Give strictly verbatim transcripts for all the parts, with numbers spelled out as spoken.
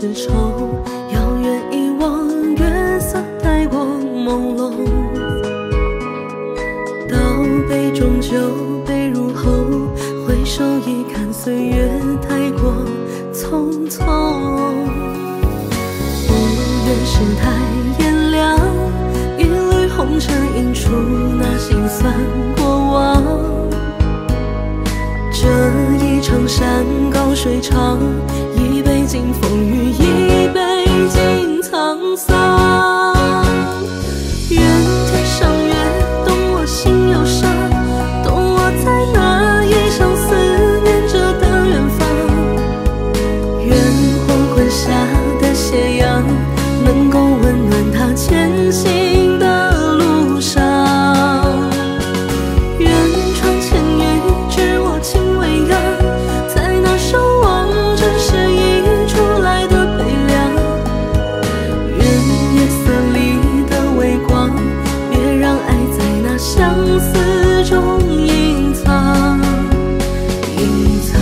丝绸，遥远一望，月色带过朦胧。倒杯中酒，杯入喉，回首一看，岁月太过匆匆。不愿世态炎凉，一缕红尘映出那心酸过往。这一程山高水长，一杯敬风雨，一杯敬沧桑。愿天上月懂我心忧伤，懂我在那一生思念着的远方。愿黄昏下的斜阳能够温暖他前行的路上。愿窗前雨知我情未央，在那守望着诗意出来的悲凉。愿夜色里的微光，别让爱在那相思中隐藏，隐藏。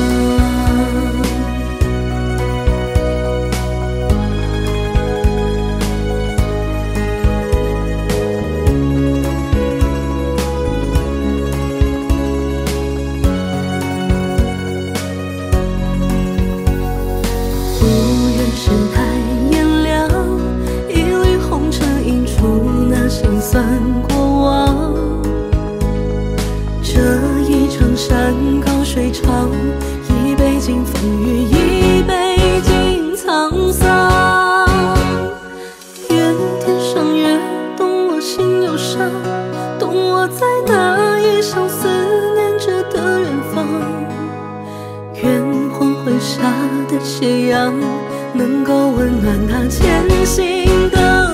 不愿世态炎凉，一缕红尘映出那心酸过往。这一程山高水长，一杯敬风雨，一杯敬沧桑。愿天上月懂我心忧伤，懂我在那一生思念着的远方。愿黄昏下的斜阳能够温暖他前行的